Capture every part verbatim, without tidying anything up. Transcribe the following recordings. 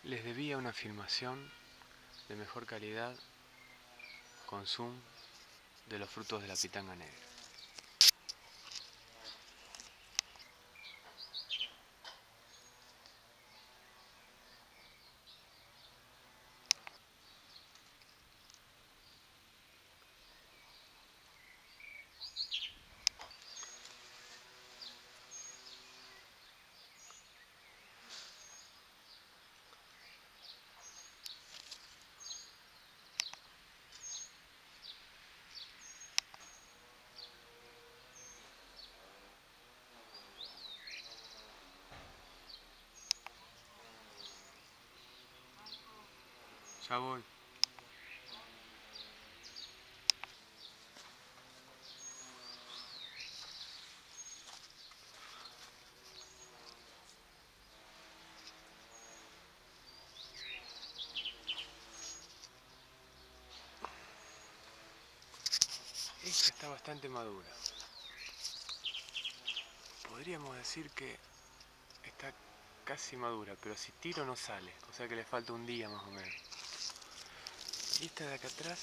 Les debía una filmación de mejor calidad con zoom de los frutos de la pitanga negra. Ya voy. Esta está bastante madura. Podríamos decir que está casi madura, pero si tiro no sale, o sea que le falta un día más o menos. Y esta de acá atrás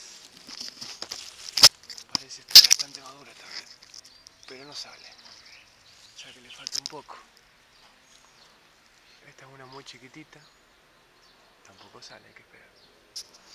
parece estar bastante madura también, pero no sale, o sea que le falta un poco. Esta es una muy chiquitita, tampoco sale, hay que esperar.